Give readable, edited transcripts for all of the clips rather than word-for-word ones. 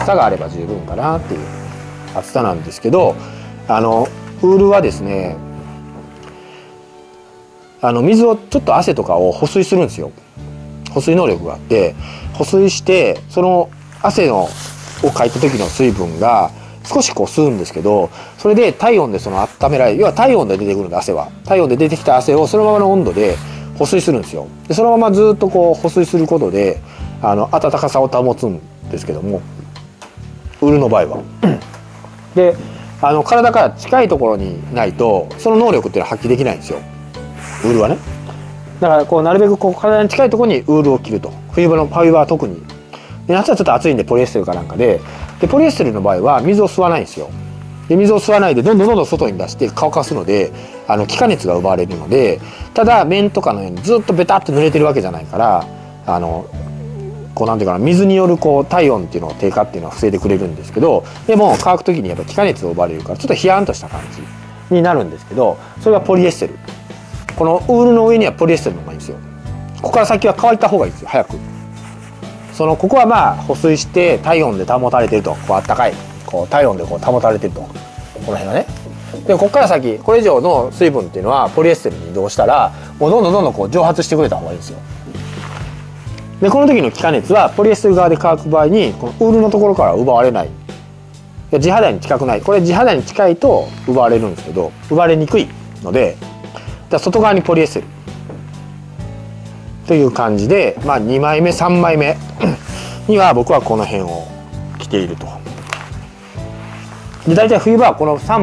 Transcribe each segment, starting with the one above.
さがあれば十分かなっていう厚さなんですけど、ウールはですね、水をちょっと汗とかを保水するんですよ。保水能力があって、保水してその汗をかいた時の水分が少しこう吸うんですけど、それで体温でその温められる、要は体温で出てくるんで、汗は体温で出てきた汗をそのままの温度で保水するんですよ。でそのままずっとこう保水することで暖かさを保つんですけども、ウールの場合はで体から近いところにないとその能力っていうのは発揮できないんですよ、ウールはね。だからこうなるべくこう体に近いところにウールを着ると。冬場は特に。で夏はちょっと暑いんでポリエステルかなんかでポリエステルの場合は水を吸わないんですよ。で水を吸わないでどんどん外に出して乾かすので気化熱が奪われるので、ただ面とかのようにずっとベタっと濡れてるわけじゃないからこうなんていうかな、水によるこう体温っていうのを低下っていうのは防いでくれるんですけど、でも乾く時にやっぱ気化熱を奪われるからちょっとヒヤンとした感じになるんですけど、それがポリエステル。このウールの上にはポリエステルの方がいいんですよ。ここから先は乾いた方がいいんですよ、早く。ここはまあ保水して体温で保たれてると、こうあったかいこう体温でこう保たれてると、この辺はね。でここから先これ以上の水分っていうのはポリエステルに移動したらもうどんどんこう蒸発してくれた方がいいんですよ。でこの時の気化熱はポリエステル側で乾く場合にこのウールのところから奪われない。地肌に近くない、これ地肌に近いと奪われるんですけど奪われにくいので、外側にポリエステルという感じで、まあ、2枚目3枚目には僕はこの辺を着ていると。で大体冬場はこの3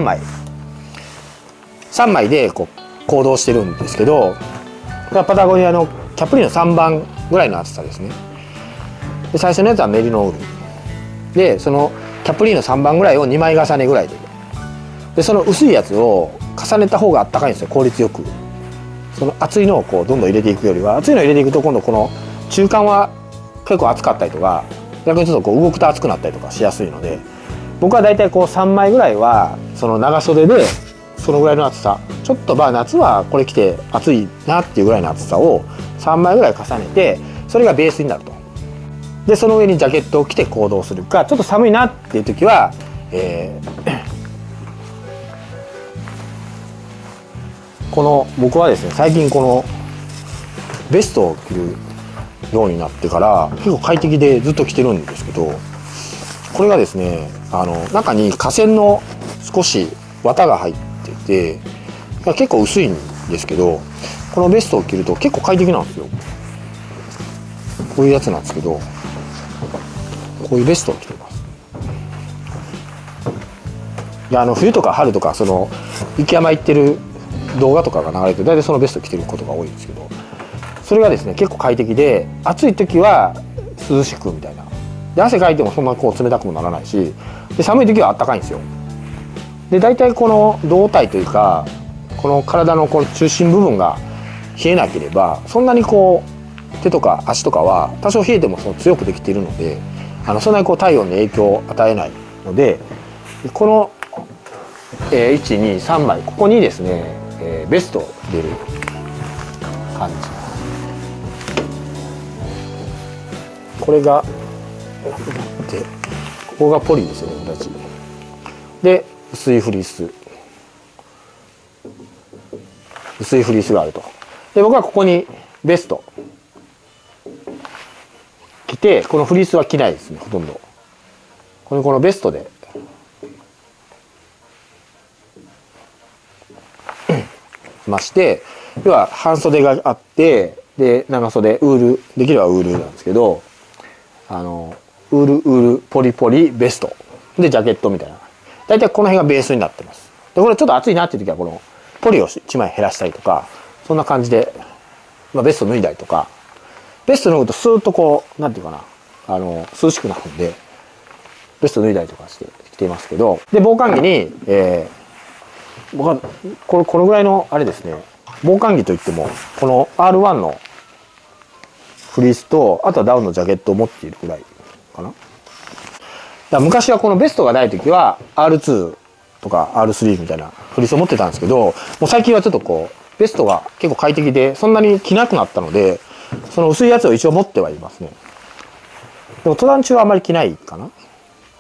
枚でこう行動してるんですけど、パタゴニアのキャプリの3番ぐらいの厚さですね。で最初のやつはメリノウールで、そのキャプリーノ3番ぐらいを2枚重ねぐらいでその薄いやつを重ねた方があったかいんですよ、効率よく。その厚いのをこうどんどん入れていくよりは、厚いのを入れていくと今度この中間は結構厚かったりとか、逆にちょっとこう動くと厚くなったりとかしやすいので、僕はだいたいこう3枚ぐらいはその長袖でそのぐらいの厚さ、ちょっとまあ夏はこれ着て暑いなっていうぐらいの厚さを3枚ぐらい重ねて、それがベースになると。でその上にジャケットを着て行動するか、ちょっと寒いなっていう時は、この僕はですね最近このベストを着るようになってから結構快適でずっと着てるんですけど、これがですね中に化繊の少し綿が入ってて結構薄いんですけど、このベストを着ると結構快適なんですよ。こういうやつなんですけど、こういうベストを着てます。で冬とか春とかその雪山行ってる動画とかが流れて大体そのベスト着てることが多いんですけど、それがですね結構快適で、暑い時は涼しくみたいなで、汗かいてもそんなこう冷たくもならないし、で寒い時はあったかいんですよ。で大体この胴体というかこの体のこの中心部分が冷えなければそんなにこう手とか足とかは多少冷えてもその強くできているので、そんなにこう体温に影響を与えないので、この、1,2,3 枚ここにですね、ベストを入れる感じ。これがでここがポリですよね、形で薄いフリースがあると。で僕はここにベスト着て、このフリースは着ないですね、ほとんど。このベストでまして、要は半袖があってで長袖ウールできればウールなんですけど、ウールポリポリベストでジャケットみたいな、大体この辺がベースになってます。でこれちょっと暑いなっていう時はこのポリを1枚減らしたりとか、そんな感じで、ベスト脱いだりとか、ベスト脱ぐとスーッとこうなんていうかな涼しくなるんでベスト脱いだりとかして着ていますけど、で防寒着に、僕はこのぐらいのあれですね、防寒着といってもこの R1 のフリースとあとはダウンのジャケットを持っているぐらいかな。だから昔はこのベストがない時は R2 とか R3 みたいなフリースを持ってたんですけど、もう最近はちょっとこうベストが結構快適でそんなに着なくなったので、その薄いやつを一応持ってはいますね。でも登山中はあまり着ないかな。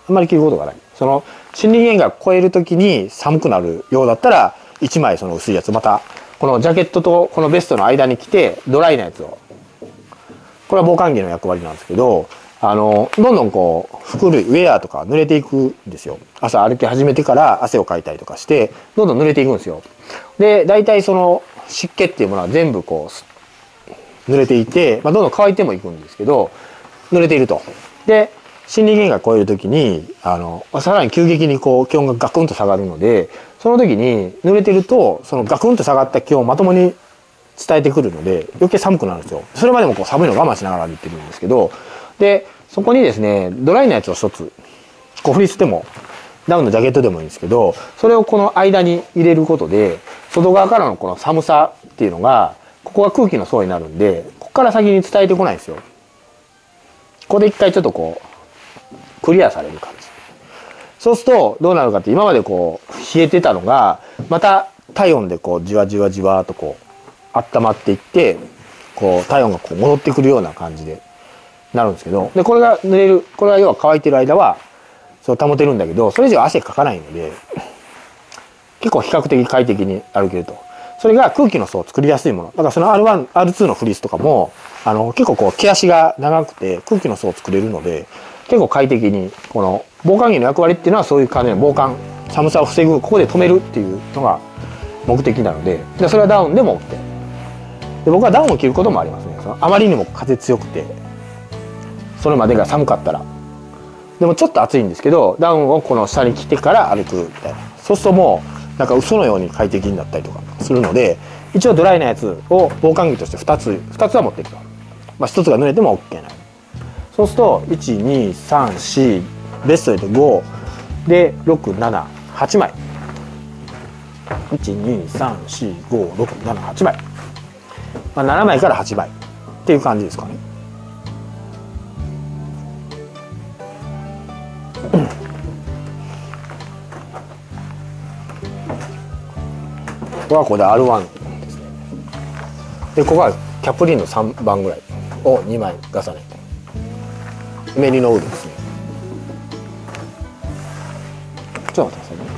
あんまり着ることがない。その森林限界を超える時に寒くなるようだったら1枚その薄いやつまたこのジャケットとこのベストの間に着てドライなやつを、これは防寒着の役割なんですけど、どんどんこう服類ウェアとか濡れていくんですよ。朝歩き始めてから汗をかいたりとかしてどんどん濡れていくんですよ。で大体その湿気っていうものは全部こう濡れていて、どんどん乾いてもいくんですけど濡れていると。で森林限界を超える時にさらに急激にこう気温がガクンと下がるので、その時に濡れてるとそのガクンと下がった気温をまともに伝えてくるので余計寒くなるんですよ。それまでもこう寒いのを我慢しながら歩いてるんですけど、でそこにですねドライなやつを一つフリースでもダウンのジャケットでもいいんですけど、それをこの間に入れることで外側からのこの寒さっていうのがここが空気の層になるんで、ここから先に伝えてこないんですよ。ここで一回ちょっとこうクリアされる感じ。そうするとどうなるかって、今までこう冷えてたのがまた体温でこうじわじわじわとこう温まっていって、こう体温がこう戻ってくるような感じでなるんですけど、でこれが濡れる、これは要は乾いてる間はそう保てるんだけど、それ以上汗かかないので結構比較的快適に歩けると。それが空気の層を作りやすいものだから、その R1、R2 のフリースとかも結構こう毛足が長くて空気の層を作れるので結構快適に、この防寒着の役割っていうのはそういう感じで防寒、寒さを防ぐ、ここで止めるっていうのが目的なので、それはダウンでも OK で、僕はダウンを着ることもありますね。あまりにも風強くてそれまでが寒かったら、でもちょっと暑いんですけどダウンをこの下に着てから歩くみたいな、そうするともうなんか嘘のように快適になったりとかするので、一応ドライなやつを防寒着として2つは持っていくと、1つが濡れても OK な。そうすると1234ベストで5で678枚、1234567枚、7枚から8枚っていう感じですかね。ここはここで R1 ですね。でここはキャプリンの3番ぐらいを2枚重ねてメリノウールですね。ちょっと待ってくださいね。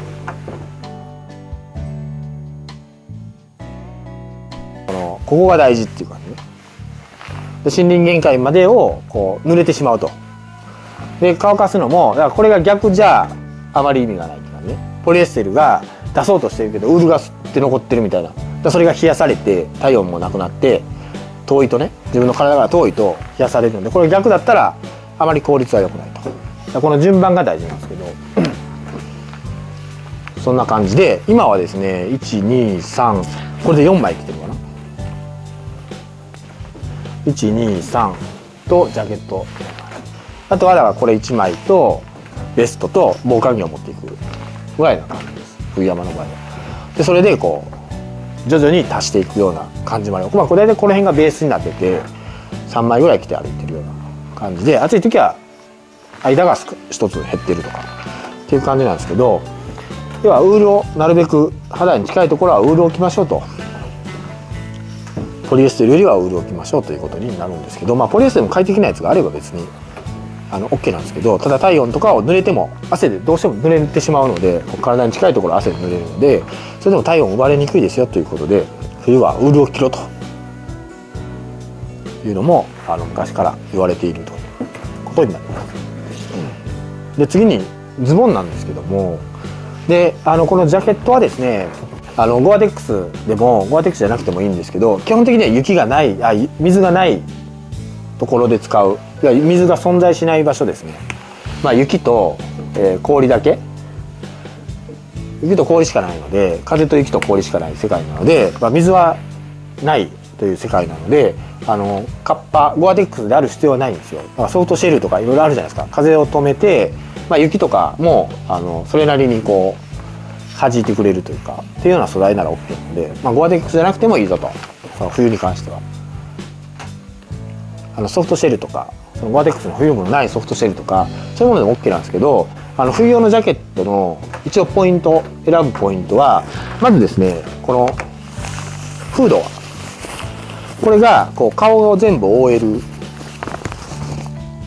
ここが大事っていう感じね。で森林限界までをこう濡れてしまうと。で乾かすのもだからこれが逆じゃあまり意味がないって感じね。ポリエステルが出そうとしてるけどウールが吸って残ってるみたいな、それが冷やされて体温もなくなって遠いとね、自分の体が遠いと冷やされるので、これ逆だったらあまり効率は良くないと。この順番が大事なんですけどそんな感じで今はですね123これで4枚着てるかな、123とジャケット、あとはだからこれ1枚とベストと防寒着を持っていくぐらいな感じです、冬山の場合は。でそれでこう徐々に足していくような感じまで、これ大体この辺がベースになってて3枚ぐらい着て歩いてるような感じで、暑い時は間が1つ減ってるとかっていう感じなんですけど、要はウールをなるべく肌に近いところはウールを着ましょうと、ポリエステルよりはウールを着ましょうということになるんですけど、ポリエステルも快適なやつがあれば別にOK なんですけど、ただ体温とかを濡れても汗でどうしても濡れてしまうので、体に近いところは汗で濡れるので、それでも体温を奪われにくいですよということで冬はウールを着ろというのも昔から言われているということになります。で次にズボンなんですけども、でこのジャケットはですねゴアテックスでもゴアテックスじゃなくてもいいんですけど、基本的には雪がない水がないところで使う、水が存在しない場所ですね。雪と、氷だけ、雪と氷しかないので、風と雪と氷しかない世界なので、水はないという世界なのでカッパゴアテックスである必要はないんですよ。だからソフトシェルとかいろいろあるじゃないですか。風を止めて、雪とかもそれなりにこう弾いてくれるというかっていうような素材なら OK なので、ゴアテックスじゃなくてもいいぞと、冬に関しては。ソフトシェルとかそのゴアテックスの冬もないソフトシェルとかそういうものでも OK なんですけど、冬用のジャケットの一応ポイント、選ぶポイントはまずですね、このフード、これがこう顔を全部覆える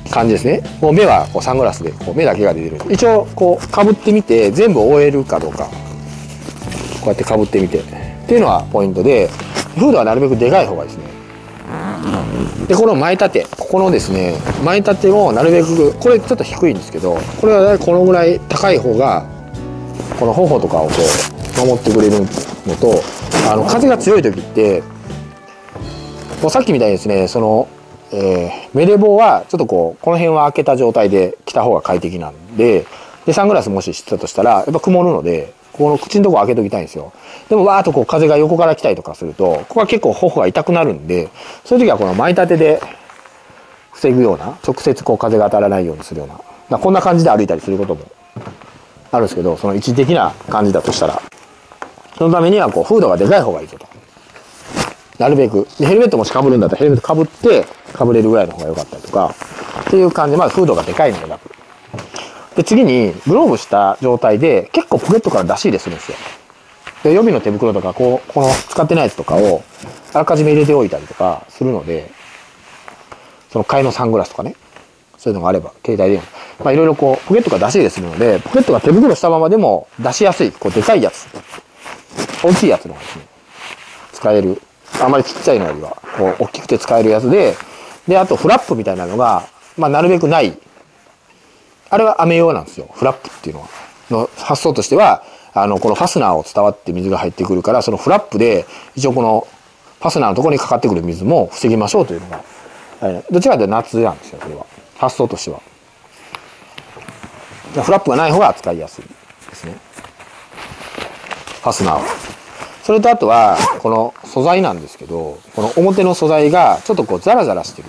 感じですね。もう目はこうサングラスでこう目だけが出てる。一応こうかぶってみて全部覆えるかどうか、こうやってかぶってみてっていうのはポイントで、フードはなるべくでかい方がいいですね。でこの前立て、ここのですね前立てもなるべく、これちょっと低いんですけど、これはこのぐらい高い方がこの頬とかをこう守ってくれるのと、風が強い時ってもうさっきみたいにですね、そのメレボはちょっとこうこの辺は開けた状態で着た方が快適なんで、サングラスもししてたとしたらやっぱ曇るので、この口のとこ開けときたいんですよ。でもわーっとこう風が横から来たりとかすると、ここは結構頬が痛くなるんで、そういう時はこの前立てで防ぐような、直接こう風が当たらないようにするような、こんな感じで歩いたりすることもあるんですけど、その一時的な感じだとしたら、そのためにはこうフードがでかい方がいいぞと。なるべくでヘルメットもしかぶるんだったらヘルメットかぶってかぶれるぐらいの方が良かったりとかっていう感じで、まずフードがでかいのが楽で、次にグローブした状態で結構ポケットから出し入れするんですよ。で予備の手袋とかこの使ってないやつとかをあらかじめ入れておいたりとかするので、その替えのサングラスとかね、そういうのがあれば携帯でいろいろこうポケットから出し入れするので、ポケットが手袋したままでも出しやすい、こうでかいやつ、大きいやつのがですね使える。あまりちっちゃいのよりはこう大きくて使えるやつで、あとフラップみたいなのが、なるべくない、あれは雨用なんですよ。フラップっていうのはの発想としては、このファスナーを伝わって水が入ってくるから、そのフラップで一応このファスナーのところにかかってくる水も防ぎましょうというのが、どちらかというと夏なんですよ。これは発想としてはフラップがない方が扱いやすいですね、ファスナーは。それとあとはこの素材なんですけど、この表の素材がちょっとこうザラザラしてる、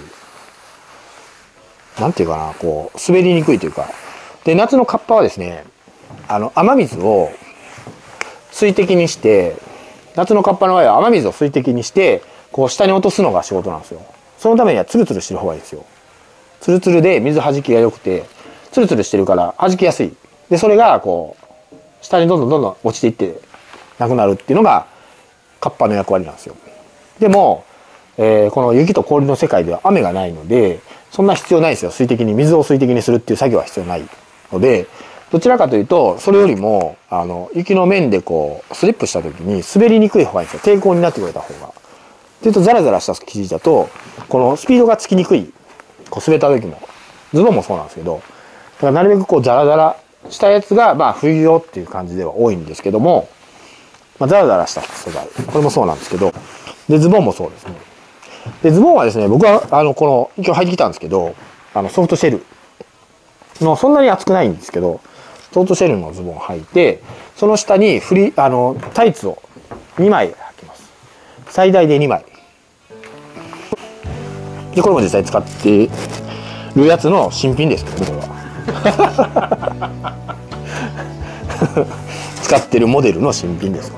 なんていうかな、こう滑りにくいというか。で夏のカッパはですね、雨水を水滴にして、夏のカッパの場合は雨水を水滴にしてこう下に落とすのが仕事なんですよ。そのためにはツルツルしてる方がいいですよ。ツルツルで水弾きが良くて、ツルツルしてるから弾きやすい。でそれがこう下にどんどん落ちていってなくなるっていうのがカッパの役割なんですよ。でも、この雪と氷の世界では雨がないので、そんな必要ないですよ。水滴に、水を水滴にするっていう作業は必要ないので、どちらかというとそれよりも雪の面でこうスリップした時に滑りにくい方がいいんですよ。抵抗になってくれた方が。っていうとザラザラした生地だとこのスピードがつきにくい、こう滑った時も、ズボンもそうなんですけど、だからなるべくこうザラザラしたやつが冬用っていう感じでは多いんですけども、ザラザラした素材、これもそうなんですけど、でズボンもそうですね。でズボンはですね、僕はこの今日履いてきたんですけど、ソフトシェルのそんなに厚くないんですけど、ソフトシェルのズボンを履いて、その下にタイツを2枚履きます。最大で2枚で、これも実際使ってるやつの新品ですけどね、これは使ってるモデルの新品です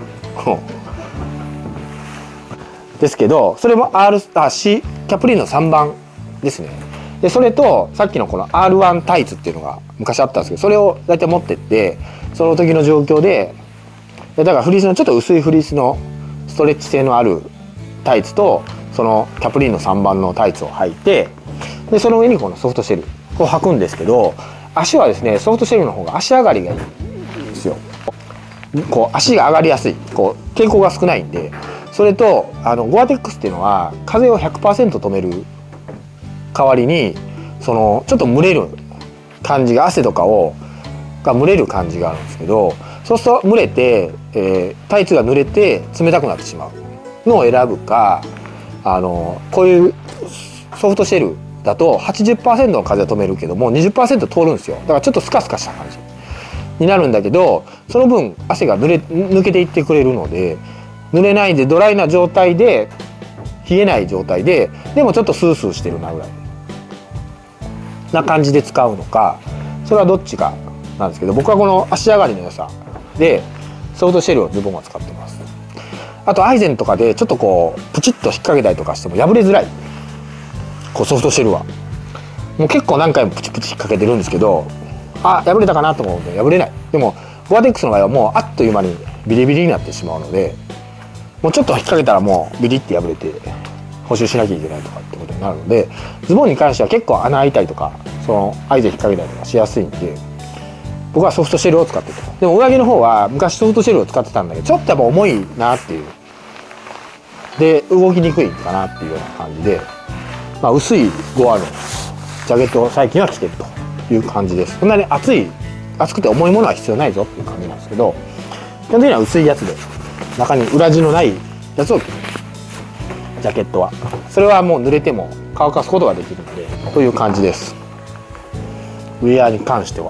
ですけど、それも C キャプリンの3番ですね。でそれとさっきのこの R1 タイツっていうのが昔あったんですけど、それを大体持ってって、その時の状況で、だからフリースのちょっと薄いフリースのストレッチ性のあるタイツと、そのキャプリンの3番のタイツを履いて、でその上にこのソフトシェルを履くんですけど、足はですねソフトシェルの方が足上がりがいいんですよ。こう足が上がりやすい、こう抵抗が少ないんで。それとゴアテックスっていうのは風を 100% 止める代わりに、そのちょっと蒸れる感じが、汗とかが蒸れる感じがあるんですけど、そうすると蒸れて、タイツが濡れて冷たくなってしまうのを選ぶか、こういうソフトシェルだと 80% の風を止めるけども 20% 通るんですよ。だからちょっとスカスカした感じになるんだけど、その分汗が抜けていってくれるので、濡れないでドライな状態で、冷えない状態で、でもちょっとスースーしてるなぐらいな感じで使うのか、それはどっちかなんですけど、僕はこの足上がりの良さでソフトシェルをズボンは使ってます。あとアイゼンとかでちょっとこうプチッと引っ掛けたりとかしても破れづらい、こうソフトシェルはもう結構何回もプチプチ引っ掛けてるんですけど、破れたかなと思うと破れない。でもゴアテックスの場合はもうあっという間にビリビリになってしまうので、もうちょっと引っ掛けたらもうビリって破れて補修しなきゃいけないとかってことになるので、ズボンに関しては結構穴開いたりとかそのアイゼ引っ掛けたりとかしやすいんで、僕はソフトシェルを使ってた。でも上着の方は昔ソフトシェルを使ってたんだけど、ちょっとやっぱ重いなっていう、で動きにくいかなっていうような感じで、まあ、薄いゴアのジャケットを最近は着てるという感じです。そんなに暑くて重いものは必要ないぞっていう感じなんですけど、基本的には薄いやつで中に裏地のないやつを着てる、ジャケットは。それはもう濡れても乾かすことができるのでという感じです、ウェアに関しては。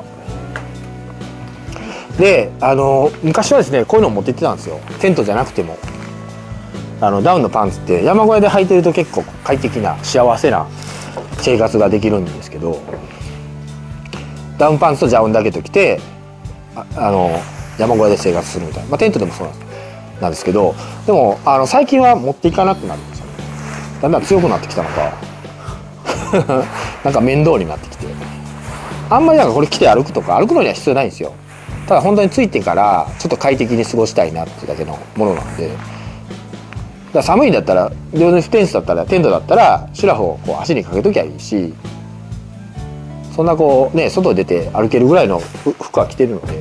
で昔はですねこういうのを持って行ってたんですよ。テントじゃなくてもダウンのパンツって山小屋で履いてると結構快適な幸せな生活ができるんですけど、ダウンパンツとジャウンだけと着て山小屋で生活するみたいな、まあ、テントでもそうなんですけど、でも最近は持っていかなくなるんですよね。だんだん強くなってきたのかなんか面倒になってきて、あんまりなんかこれ着て歩くとか歩くのには必要ないんですよ。ただ本当についてからちょっと快適に過ごしたいなっていうだけのものなんで、だから寒いんだったら両手テントだったらシュラフをこう足にかけときゃいいし、そんなこうね外出て歩けるぐらいの服は着てるので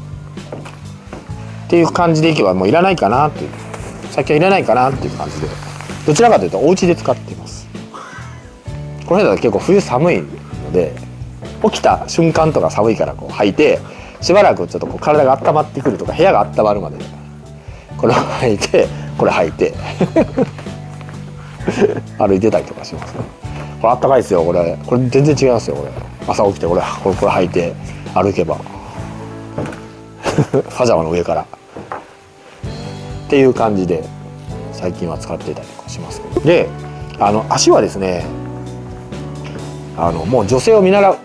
っていう感じでいけばもういらないかなっていう、最近はいらないかなっていう感じで、どちらかというとお家で使っています。この辺だと結構冬寒いので起きた瞬間とか寒いからこう履いてしばらくちょっとこう体が温まってくるとか部屋が温まるまでこれを履いてこれ履いて歩いてたりとかしますね。これあったかいですよ。これ全然違いますよ。これ朝起きてこれ履いて歩けばパジャマの上からっていう感じで最近は使っていたりとかします。で足はですねもう女性を見習う、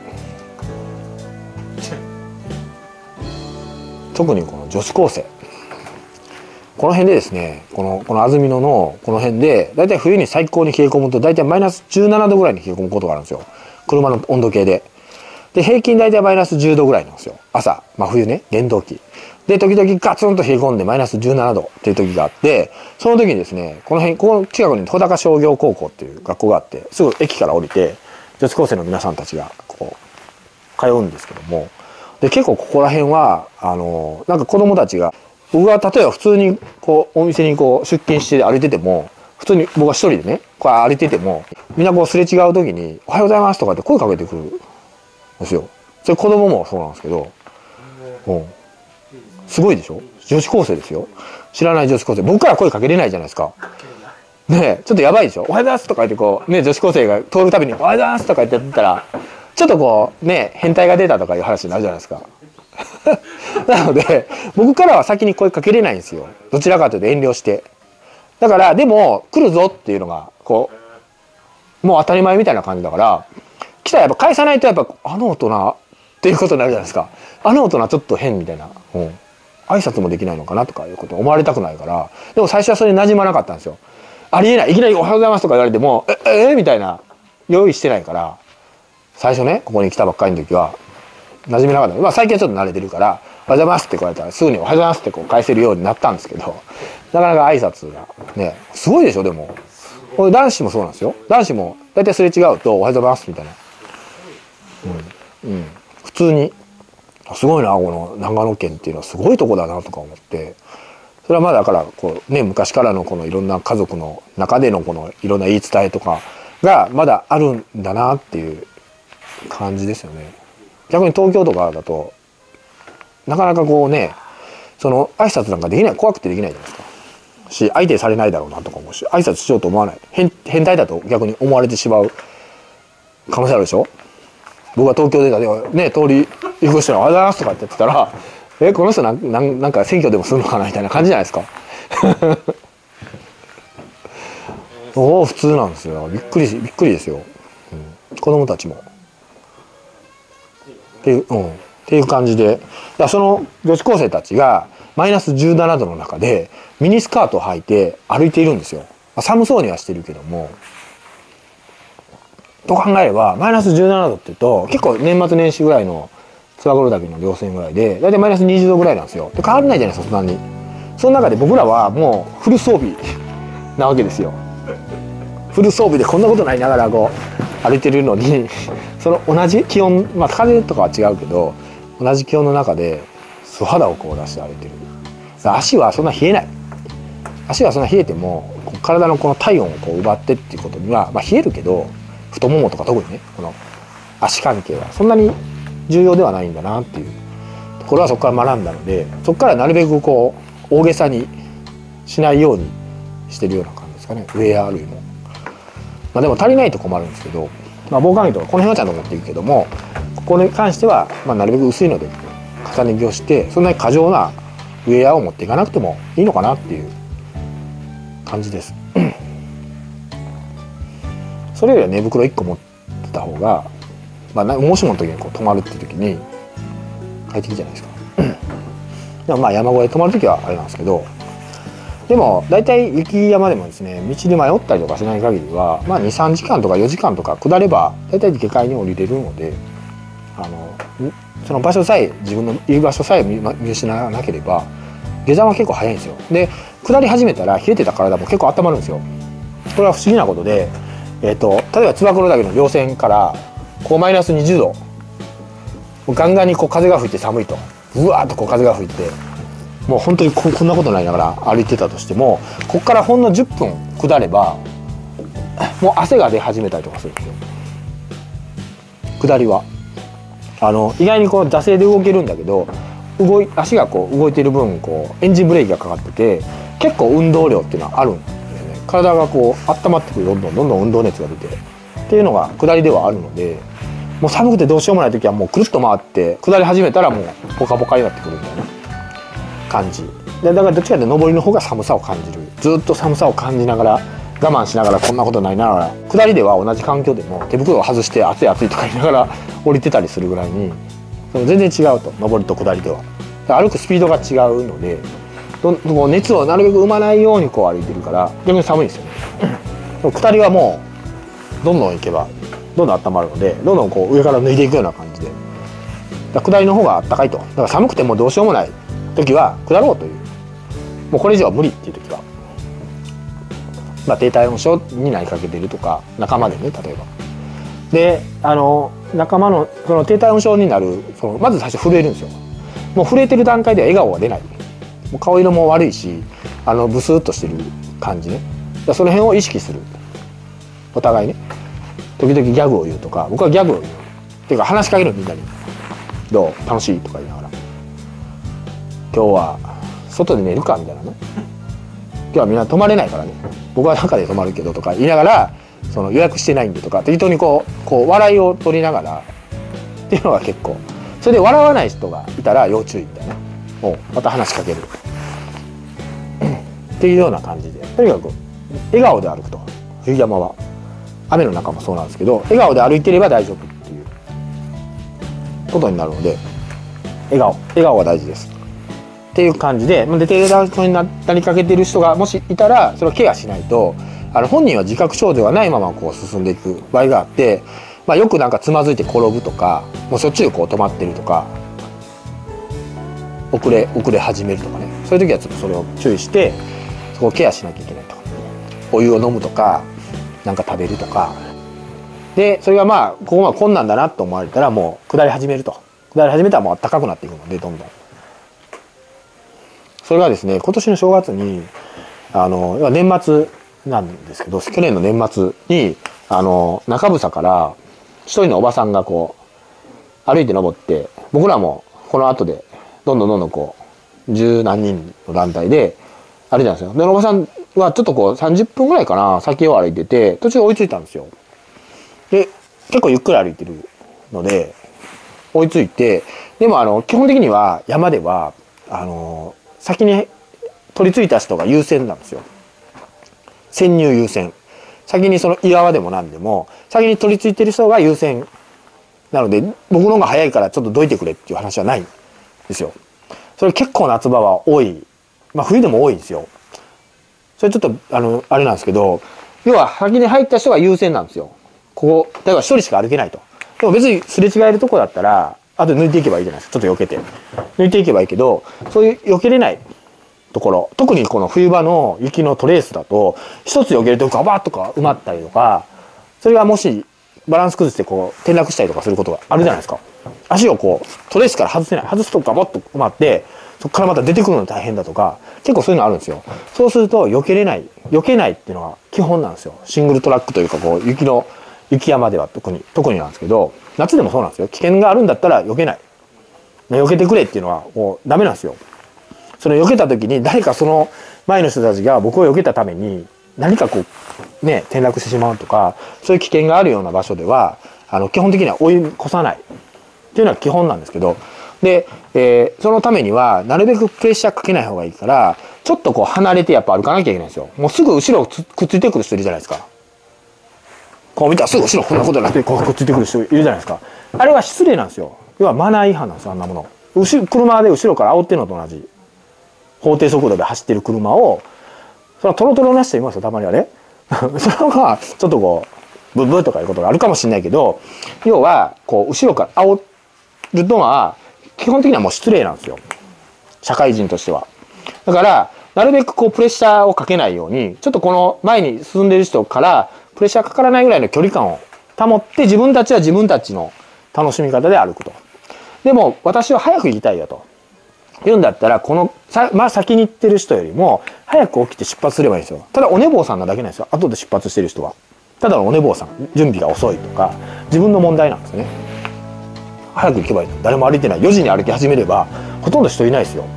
特にこの女子高生この辺でですねこの安曇野のこの辺でだいたい冬に最高に冷え込むとだいたいマイナス17度ぐらいに冷え込むことがあるんですよ、車の温度計で。で平均だいたいマイナス10度ぐらいなんですよ朝、真冬ね、厳冬期で時々ガツンと冷え込んでマイナス17度っていう時があって、その時にですねこの近くに穂高商業高校っていう学校があって、すぐ駅から降りて女子高生の皆さんたちがこう通うんですけども、で結構ここら辺はなんか子供たちが、僕が例えば普通にこうお店にこう出勤して歩いてても、普通に僕が一人でねこう歩いててもみんなこうすれ違う時に「おはようございます」とかって声かけてくるんですよ。それ子供もそうなんですけど、すごいでしょ、女子高生ですよ。知らない女子高生、僕から声かけれないじゃないですか。ねえちょっとやばいでしょ。「おはようございます」とか言ってこうね女子高生が通るたびに「おはようございます」とか言ってやったらちょっとこうね変態が出たとかいう話になるじゃないですかなので僕からは先に声かけれないんですよ。どちらかというと遠慮して。だからでも来るぞっていうのがこうもう当たり前みたいな感じだから、来たらやっぱ返さないとやっぱあの大人っていうことになるじゃないですか。あの大人ちょっと変みたいな、挨拶もできないのかなとかいうこと思われたくないから。でも最初はそれに馴染まなかったんですよ。ありえない、いきなり「おはようございます」とか言われてもみたいな、用意してないから、最初ねここに来たばっかりの時は馴染めなかった。まあ最近はちょっと慣れてるから「おはようございます」って言われたらすぐに「おはようございます」ってこう返せるようになったんですけど、なかなか挨拶がねすごいでしょ。でもこれ男子もそうなんですよ。男子も大体すれ違うと「おはようございます」みたいな、普通にすごいな、この長野県っていうのはすごいとこだなとか思って、それはまあだからこうね昔からのこのいろんな家族の中でのこのいろんな言い伝えとかがまだあるんだなっていう感じですよね。逆に東京とかだとなかなかこうねその挨拶なんかできない、怖くてできないじゃないですか。し相手されないだろうなとか思うし、挨拶しようと思わない、変態だと逆に思われてしまう可能性あるでしょ。僕は東京でね通り行く人に「おはようございます」とかって言ってたら「この人なんか選挙でもするのかな」みたいな感じじゃないですか普通なんですよ。びっくりですよ、子供たちもっていう感じで、その女子高生たちがマイナス17度の中でミニスカートを履いて歩いているんですよ。寒そうにはしてるけども、と考えればマイナス17度っていうと結構年末年始ぐらいの津和黒岳の稜線ぐらいで大体マイナス20度ぐらいなんですよ。で変わらないじゃないですか、そんなに。その中で僕らはもうフル装備なわけですよ。 フル装備でこんなことないながらこう歩いてるのにその同じ気温、まあ風とかは違うけど同じ気温の中で素肌をこう出して歩いてる。足はそんな冷えない。足はそんな冷えても体のこの体温をこう奪ってっていうことには、まあ、冷えるけど太ももとか特にねこの足関係はそんなに重要ではないんだなっていうところはそこから学んだので、そこからなるべくこう大げさにしないようにしてるような感じですかね、ウェア類も。まあ、でも足りないと困るんですけど、まあ、防寒着とかこの辺はちゃんと持っていくけども、ここに関してはまあなるべく薄いので重ね着をして、そんなに過剰なウェアを持っていかなくてもいいのかなっていう感じです。それよりは寝袋1個持ってた方が、まあ、もしもの時にこう泊まるっていう時に快適じゃないですか。でもまあ山小屋で泊まる時はあれなんですけど、でも大体雪山でもですね、道に迷ったりとかしない限りは、まあ、23時間とか4時間とか下れば大体下界に降りれるので、その場所さえ自分のいる場所さえ見失わなければ下山は結構早いんですよ。で下り始めたら冷えてた体も結構温まるんですよ。これは不思議なことで、例えば燕岳の稜線からこうマイナス20度ガンガンにこう風が吹いて寒いと、うわーっとこう風が吹いて、もう本当にこんなことないながら歩いてたとしても、ここからほんの10分下ればもう汗が出始めたりとかするんですよ。下りは意外にこう惰性で動けるんだけど、足がこう動いてる分こうエンジンブレーキがかかってて、結構運動量っていうのはあるんですよね。体がこう温まってくる、どんどん運動熱が出てっていうのが下りではあるので、もう寒くてどうしようもない時はもうくるっと回って下り始めたらもうポカポカになってくるみたいな感じで、だからどっちかというと上りの方が寒さを感じる。ずっと寒さを感じながら我慢しながらこんなことないながら、下りでは同じ環境でも手袋を外して暑い暑いとか言いながら降りてたりするぐらいに全然違うと、上りと下りでは。歩くスピードが違うので、熱をなるべく生まないようにこう歩いてるから逆に寒いんですよね。下りはもうどんどん行けばどんどん温まるので、どんどんこう上から脱いでいくような感じで、下りの方が暖かいと。だから寒くてもどうしようもない時は下ろうという、もうこれ以上は無理っていう時は、まあ、低体温症になりかけてるとか仲間でね、例えばで仲間のその低体温症になるまず最初震えるんですよ。もう震えてる段階では笑顔が出ない。もう顔色も悪いしブスッとしてる感じね。その辺を意識する。お互いね、時々ギャグを言うとか、僕はギャグを言うっていうか話しかける、みんなにどう楽しいとか言いながら、今日は外で寝るかみたいなね、今日はみんな泊まれないからね、僕は中で泊まるけどとか言いながら、その予約してないんでとか適当にこう笑いを取りながらっていうのが結構、それで笑わない人がいたら要注意みたいな、もうまた話しかけるっていうような感じで、とにかく笑顔で歩くと。冬山は雨の中もそうなんですけど、笑顔で歩いてれば大丈夫っていうことになるので、笑顔が大事ですっていう感じで、低体温症になりかけてる人がもしいたらそれをケアしないと、本人は自覚症状がないままこう進んでいく場合があって、よくなんかつまずいて転ぶとか、もうしょっちゅうこう止まってるとか、遅れ始めるとかね、そういう時はちょっとそれを注意してそこをケアしなきゃいけないと。お湯を飲むとかなんか食べるとかで、それがここは困難だなと思われたらもう下り始めると。下り始めたらもう暖かくなっていくので、どんどん。それがですね、今年の正月に年末なんですけど、去年の年末に中房から一人のおばさんがこう歩いて登って、僕らもこの後でどんどんこう十何人の団体で歩いたんですよ。でおばさんはちょっとこう30分ぐらいかな先を歩いてて、途中追いついたんですよ。で結構ゆっくり歩いてるので追いついて、でも基本的には山では先に取り付いた人が優先なんですよ。先入優先。先にその岩場でも何でも先に取り付いてる人が優先なので、僕の方が早いからちょっとどいてくれっていう話はないんですよ。それ結構夏場は多い。冬でも多いんですよ。それちょっとあれなんですけど、要は先に入った人が優先なんですよ。ここ例えば一人しか歩けないと。でも別にすれ違えるとこだったらあと抜いていけばいいじゃないですか。ちょっと避けて抜いていけばいいけど、そういう避けれないところ、特にこの冬場の雪のトレースだと一つ避けるとガバッとか埋まったりとか、それがもしバランス崩してこう転落したりとかすることがあるじゃないですか。足をこうトレースから外せない、外すとガバッと埋まってそこからまた出てくるの大変だとか、結構そういうのあるんですよ。そうすると避けないっていうのが基本なんですよ。シングルトラックというかこう雪山では特になんですけど、夏でもそうなんですよ。危険があるんだったら避けない、避けてくれっていうのはもうダメなんですよ。その避けた時に誰かその前の人たちが僕を避けたために何かこうね転落してしまうとか、そういう危険があるような場所では基本的には追い越さないっていうのは基本なんですけど、で、そのためにはなるべくプレッシャーかけない方がいいから、ちょっとこう離れてやっぱ歩かなきゃいけないんですよ。もうすぐ後ろくっついてくる人いるじゃないですか。こう見たらすぐ後ろこんなことなくてこうくっついてくる人いるじゃないですか。あれは失礼なんですよ。要はマナー違反なんですよ、あんなもの。車で後ろから煽ってるのと同じ法定速度で走ってる車を、それはトロトロな人いますよ、たまにはね。それがちょっとこうブブーとかいうことがあるかもしれないけど、要はこう後ろから煽るのは基本的にはもう失礼なんですよ、社会人としては。だからなるべくこうプレッシャーをかけないように、ちょっとこの前に進んでる人からプレッシャーかからないぐらいの距離感を保って、自分たちは自分たちの楽しみ方で歩くと。でも私は早く行きたいよと言うんだったら、この先に行ってる人よりも早く起きて出発すればいいんですよ。ただお寝坊さんなだけなんですよ、後で出発してる人は。ただのお寝坊さん、準備が遅いとか自分の問題なんですね。早く行けばいいの。誰も歩いてない。4時に歩き始めればほとんど人いないですよ。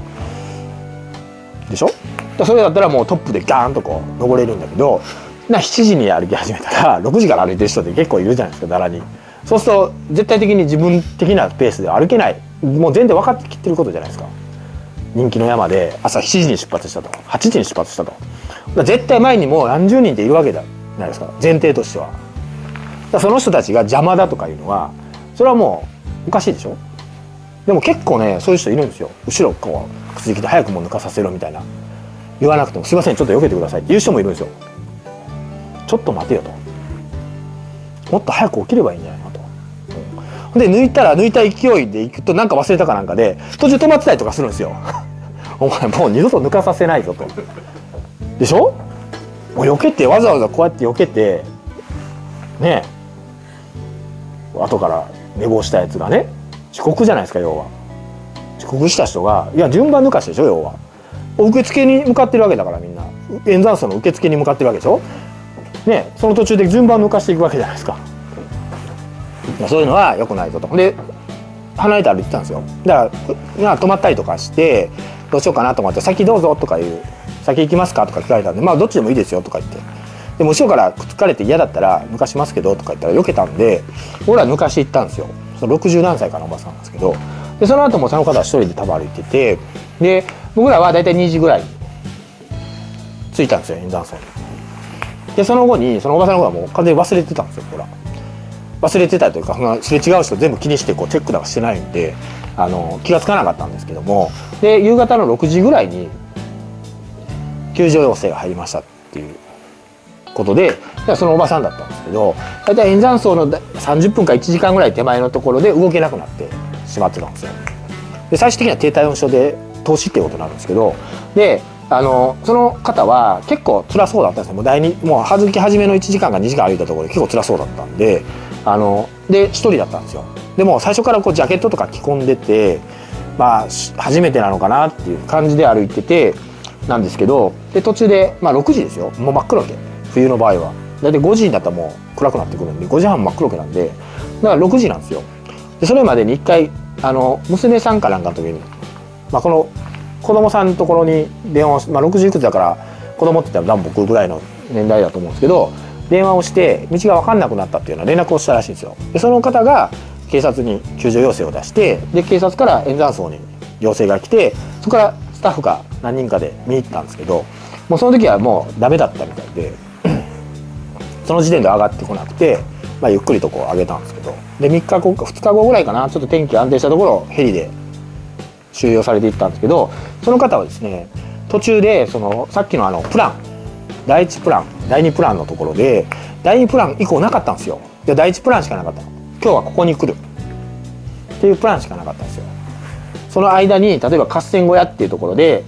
でしょ。それだったらもうトップでガーンとこう登れるんだけど、7時に歩き始めたら6時から歩いてる人って結構いるじゃないですか、ざらに。そうすると絶対的に自分的なペースで歩けない。もう全然分かってきてることじゃないですか。人気の山で朝7時に出発したと、8時に出発したと。絶対前にもう何十人っているわけじゃないですか、前提としては。その人たちが邪魔だとかいうのは、それはもうおかしいでしょ。でも結構ね、そういう人いるんですよ。後ろこうくっついてきて早くもう抜かさせろみたいな。言わなくてもすいませんちょっと避けてくださいって言う人もいるんですよ。ちょっと待てよと。もっと早く起きればいいんじゃないのと。で抜いた勢いで行くとなんか忘れたかなんかで途中止まってたりとかするんですよ。お前もう二度と抜かさせないぞと。でしょ。もう避けてわざわざこうやって避けてね、後から寝坊したやつがね、遅刻じゃないですか。要は遅刻した人がいや順番抜かしでしょ。要は受付に向かってるわけだから、みんな演算層の受付に向かってるわけでしょ。ね、その途中で順番抜かしていくわけじゃないですか。そういうのは良くないぞと。で離れて歩いてたんですよ。だから止まったりとかしてどうしようかなと思って、先どうぞとかいう、先行きますかとか聞かれたんで、まあどっちでもいいですよとか言って、でも後ろからくっつかれて嫌だったら抜かしますけどとか言ったら避けたんで、俺ら抜かしていったんですよ。その60何歳かのおばさんなんですけど、でその後もその方は一人で多分歩いてて、で僕らはだいたい2時ぐらいに着いたんですよ、演算層に。でその後にそのおばさんの方はもう完全に忘れてたんですよ。ほら忘れてたというか、すれ違う人全部気にしてこうチェックとかしてないんで気が付かなかったんですけども、で夕方の6時ぐらいに救助要請が入りましたっていうことで、そのおばさんだったんですけど、大体演算層の30分か1時間ぐらい手前のところで動けなくなってしまってたんですよ。で最終的には低体温症で凍死っていうことになるんですけど、でその方は結構辛そうだったんですよ。もう歩き始めの1時間か2時間歩いたところで結構辛そうだったんで、で一人だったんですよ。でも最初からこうジャケットとか着込んでて、まあ初めてなのかなっていう感じで歩いててなんですけど、で途中でまあ6時ですよ、もう真っ黒け、冬の場合は大体5時になったらもう暗くなってくるんで、5時半真っ黒けなんで、だから6時なんですよ。でそれまでに一回娘さんかなんかの時に、まあ、この子供さんのところに電話をまあ60いくつだから子供って言ったら僕ぐらいの年代だと思うんですけど、電話をして道が分かんなくなったっていうような連絡をしたらしいんですよ。でその方が警察に救助要請を出して、で警察から演算層に要請が来て、そこからスタッフが何人かで見に行ったんですけど、もうその時はもうダメだったみたいでその時点で上がってこなくて、まあ、ゆっくりとこう上げたんですけど、で2日後ぐらいかな、ちょっと天気が安定したところヘリで収容されていったんですけど、その方はですね途中でさっきのプラン、第1プラン第2プランのところで第2プラン以降なかったんですよ。で第1プランしかなかったの。今日はここに来るっていうプランしかなかったんですよ。その間に例えば合戦小屋っていうところで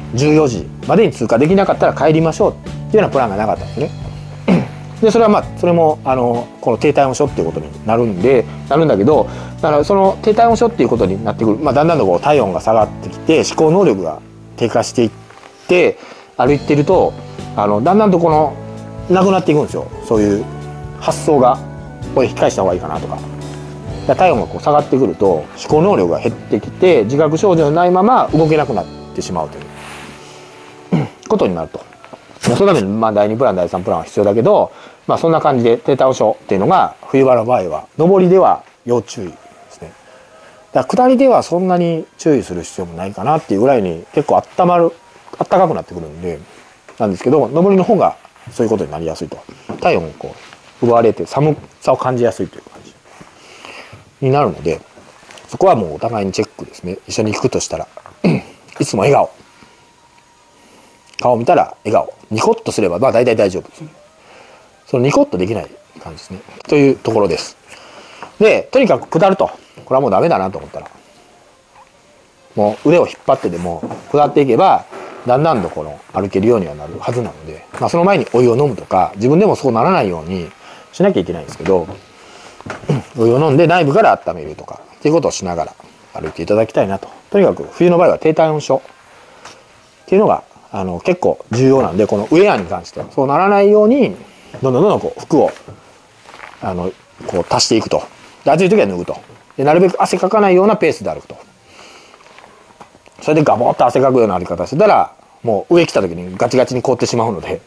14時までに通過できなかったら帰りましょうっていうようなプランがなかったんですね。でそれはそれもこの低体温症っていうことになるんだけど、だからその低体温症っていうことになってくる、だんだんとこう体温が下がってきて思考能力が低下していって歩いてるとだんだんとなくなっていくんですよ。そういう発想がこれ引き返した方がいいかなとか。体温が下がってくると思考能力が減ってきて自覚症状のないまま動けなくなってしまうということになると。そのために第2プラン第3プランは必要だけど、そんな感じで低体温症っていうのが冬場の場合は上りでは要注意ですね。だから下りではそんなに注意する必要もないかなっていうぐらいに結構あったかくなってくるんでなんですけど、上りの方がそういうことになりやすいと。体温を奪われて寒さを感じやすいという感じになるので、そこはもうお互いにチェックですね。一緒に行くとしたらいつも笑顔、顔を見たら笑顔、ニコッとすれば大体大丈夫ですね。そのニコッとできない感じですねというところです。でとにかく下ると、これはもうダメだなと思ったらもう腕を引っ張ってでも下っていけばだんだんと歩けるようにはなるはずなので、その前にお湯を飲むとか自分でもそうならないようにしなきゃいけないんですけどお湯を飲んで内部から温めるとかっていうことをしながら歩いていただきたいなと。とにかく冬の場合は低体温症っていうのが結構重要なんで、このウェアに関してはそうならないようにどんどん服を足していくと。で暑い時は脱ぐと。でなるべく汗かかないようなペースで歩くと。それでガボッと汗かくような歩き方してたらもう上来た時にガチガチに凍ってしまうので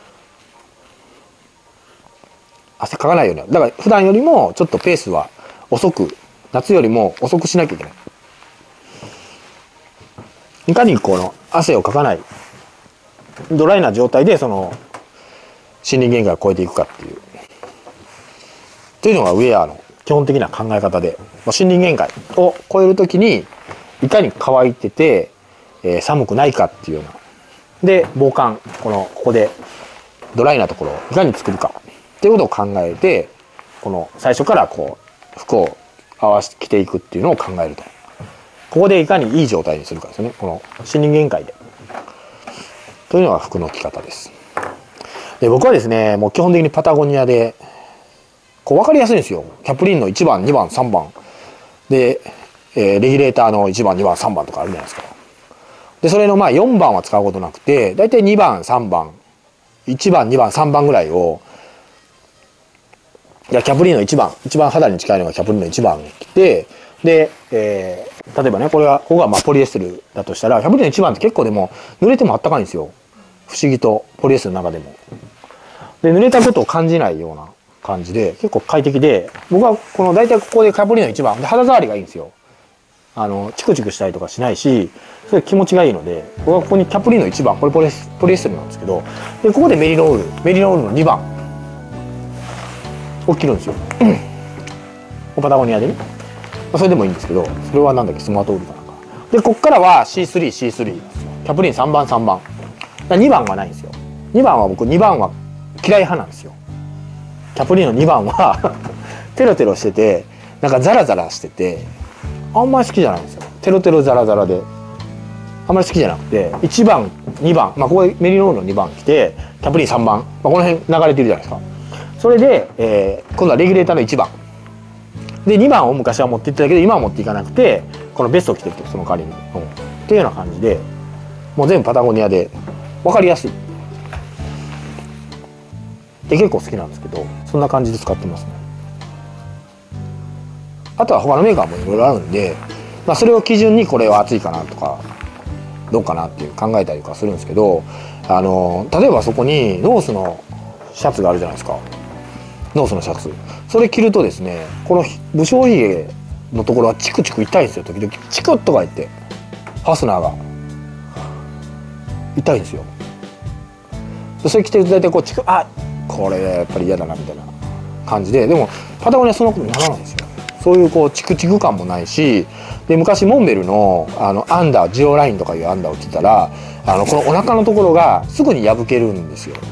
汗かかないようになる。だから普段よりもちょっとペースは遅く、夏よりも遅くしなきゃいけない。いかに汗をかかないドライな状態で森林限界を超えていくかっていうのがウェアの基本的な考え方で、森林限界を超えるときにいかに乾いてて、寒くないかっていうようなで防寒ここでドライなところをいかに作るかっていうことを考えて最初から服を着ていくっていうのを考えると、ここでいかにいい状態にするかですよね。森林限界でというのが服の着方です。で僕はですねもう基本的にパタゴニアで分かりやすいんですよ。キャプリンの1番2番3番で、レギュレーターの1番2番3番とかあるじゃないですか。でそれの4番は使うことなくてだいたい2番3番1番2番3番ぐらいをキャプリンの一番肌に近いのがキャプリンの1番着て、で、例えばねここがポリエステルだとしたらキャプリンの1番って結構でも濡れてもあったかいんですよ。不思議とポリエステルの中でも。で濡れたことを感じないような感じで結構快適で、僕は大体ここでキャプリンの1番で肌触りがいいんですよ。チクチクしたりとかしないしそれ気持ちがいいので、僕はここにキャプリンの1番これポリエステルなんですけど、でここでメリノールの2番を着るんですよパタゴニアでね。それでもいいんですけど、それはなんだっけスマートウールかなんかで、こっからは C3 なんですよ。キャプリン3番3番だ2番がないんですよ。2番は僕2番は嫌い派なんですよ。キャプリンの2番はテロテロしててなんかザラザラしててあんまり好きじゃないんですよ。テロテロザラザラであんまり好きじゃなくて、1番2番ここでメリノールの2番着てキャプリン3番、この辺流れてるじゃないですか。それで、今度はレギュレーターの1番で2番を昔は持っていってたけど今は持っていかなくてこのベストを着てるとその代わりに、っていうような感じでもう全部パタゴニアで分かりやすいで結構好きなんですけど、そんな感じで使ってますね。あとは他のメーカーもいろいろあるんで、それを基準にこれは暑いかなとかどうかなっていう考えたりとかするんですけど、例えばそこにノースのシャツがあるじゃないですか。ノースのシャツそれ着るとですねこの武将髭のところはチクチク痛いんですよ。時々チクッとか言ってファスナーが痛いんですよ。それ着てると大体チクこれやっぱり嫌だなみたいな感じで、でもパタゴニアはそんなことにならないんですよ。そういうチクチク感もないし、で昔モンベルのアンダージオラインとかいうアンダーを着てたらこのお腹のところがすぐに破けるんですよ。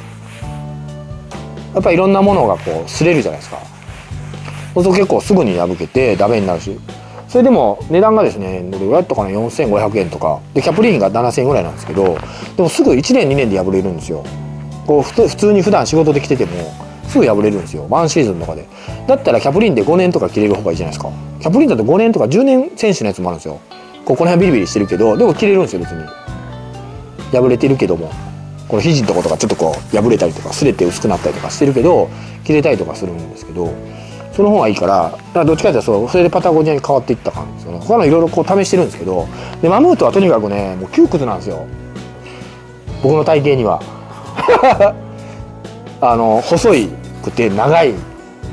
やっぱりいろんなものが擦れるじゃないですか。そうすると結構すぐに破けてダメになるし、 それでも値段がですねどれぐらいだったかな、4500円とかで、キャプリーンが7000円ぐらいなんですけど、でもすぐ1年2年で破れるんですよ。こう普通に普段仕事で着ててもすぐ破れるんですよ、ワンシーズンとかで。だったらキャプリーンで5年とか着れる方がいいじゃないですか。キャプリーンだと5年とか10年選手のやつもあるんですよ。この辺ビリビリしてるけどでも着れるんですよ。別に破れてるけども、この肘のとことかちょっとこう破れたりとか擦れて薄くなったりとかしてるけど着れたりとかするんですけど、その方がいいから、だからどっちかというとそれでパタゴニアに変わっていった感じですよね。他のいろいろこう試してるんですけど、でマムートはとにかくねもう窮屈なんですよ、僕の体型には。細いくて長い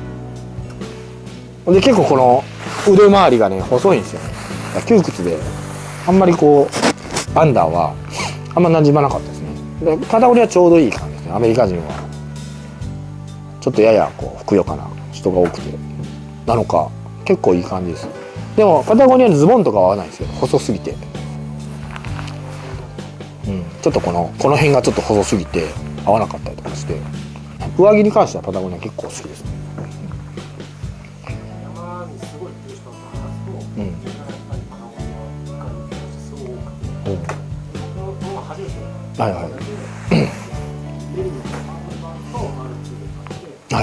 で、結構この腕周りがね細いんですよね。窮屈であんまりこうアンダーはあんま馴染まなかったですね。でパタゴニアはちょうどいい感じですね。アメリカ人はちょっとややこうふくよかな人が多くてなのか結構いい感じです。でもパタゴニアのズボンとかは合わないんですよ、細すぎて。ちょっとこの辺がちょっと細すぎて合わなかったりとかして、上着に関してはパタゴニア結構好きですね。はいはいはい。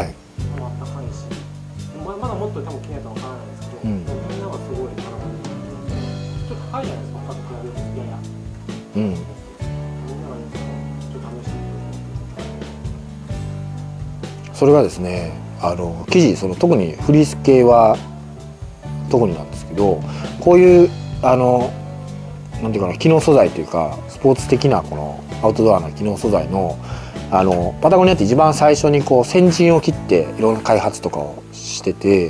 まだもっと多分気になったら分からないですけど、みんながすごいちょっと高いじゃないですか、他と比べるとやや。みんながちょっと試してみて。 それがですね、生地特にフリース系は特になんですけど、こういうなんていうかな、機能素材というかスポーツ的なこのアウトドアな機能素材のパタゴニアって一番最初にこう先陣を切っていろんな開発とかをしてて、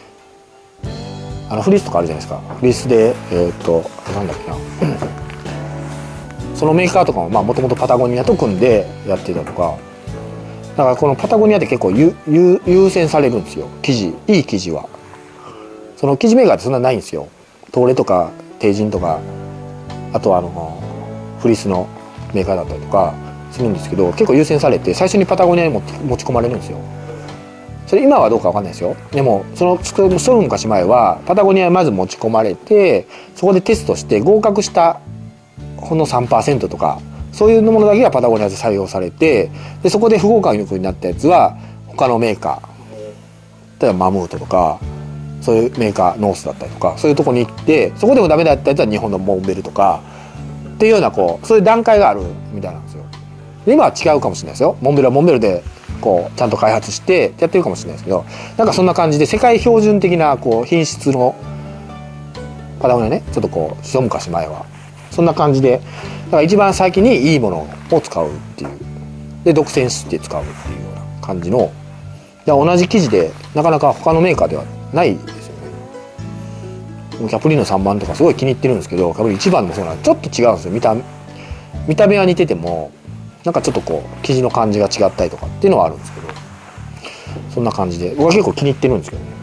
フリースとかあるじゃないですか。フリースでなんだっけなそのメーカーとかももともとパタゴニアと組んでやってたとか、だからこのパタゴニアって結構優先されるんですよ。いい生地はその生地メーカーってそんなないんですよ。東レとか帝人とか、あとはフリースのメーカーだったりとかするんですけど、結構優先されて最初にパタゴニアに持ち込まれるんですよ。それ今はどうかわかんないですよ。でもその昔前はパタゴニアにまず持ち込まれて、そこでテストして合格したほんの 3% とかそういうものだけがパタゴニアで採用されて、でそこで不合格になったやつは他のメーカー、例えばマムートとかそういうメーカー、ノースだったりとかそういうとこに行って、そこでもダメだったやつは日本のモンベルとかっていうようなそういう段階があるみたいなんですよ。で今は違うかもしれないですよ。モンベルはモンベルでちゃんと開発してやってるかもしれないですけど、なんかそんな感じで世界標準的な品質のパタゴニアね、ちょっと一昔前はそんな感じで、だから一番先にいいものを使うっていうで独占して使うっていうような感じの、同じ生地でなかなか他のメーカーではないですよね。キャプリーノ3番とかすごい気に入ってるんですけど、キャプリーノ1番もそうなんでちょっと違うんですよ。見た目は似ててもなんかちょっと生地の感じが違ったりとかっていうのはあるんですけど、そんな感じで僕は結構気に入ってるんですけどね。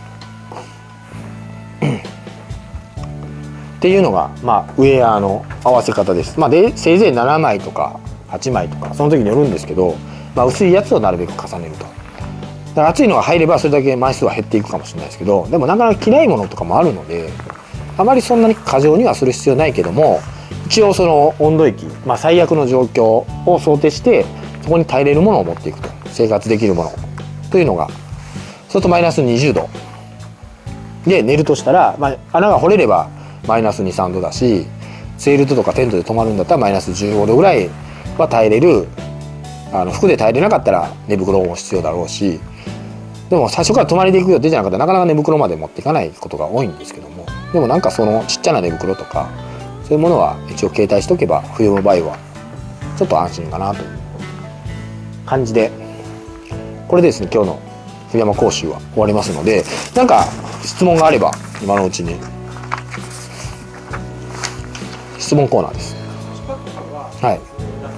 っていうのがウェアの合わせ方です。でせいぜい7枚とか8枚とかその時によるんですけど、薄いやつをなるべく重ねると。だから厚いのが入ればそれだけ枚数は減っていくかもしれないですけど、でもなかなか着ないものとかもあるので、あまりそんなに過剰にはする必要ないけども、一応その温度域、最悪の状況を想定してそこに耐えれるものを持っていくと、生活できるものというのが、そうするとマイナス20度で寝るとしたら、穴が掘れればマイナス2、3度だし、セールトとかテントで泊まるんだったらマイナス15度ぐらいは耐えれる。服で耐えれなかったら寝袋も必要だろうし、でも最初から泊まりで行く予定じゃなかったらなかなか寝袋まで持っていかないことが多いんですけども、でもなんかそのちっちゃな寝袋とかそういうものは一応携帯しておけば冬の場合はちょっと安心かなという感じで、これでですね今日の冬山講習は終わりますので、なんか質問があれば今のうちに質問コーナーです。はい。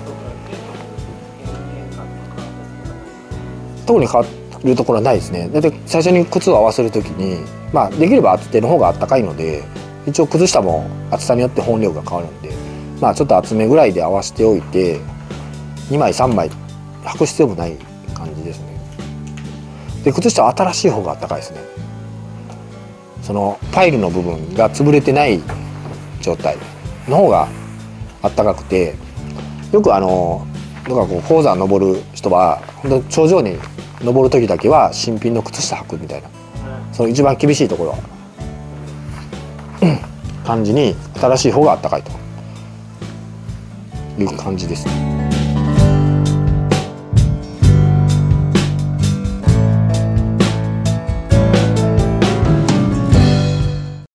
特に変わるところはないですね。だって最初に靴を合わせるときに、できれば厚手の方があったかいので、一応靴下も厚さによって本量が変わるんで、ちょっと厚めぐらいで合わせておいて2枚3枚履く必要もない感じですね。で靴下は新しい方があったかいですね。 そのパイルの部分が潰れてない状態の方があったかくて、よくなんかこう高山登る人は本当頂上に登る時だけは新品の靴下履くみたいな、その一番厳しいところは感じに新しい方があったかいという感じですね。